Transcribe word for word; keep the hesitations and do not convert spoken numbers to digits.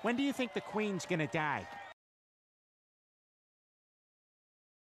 When do you think the Queen's gonna die?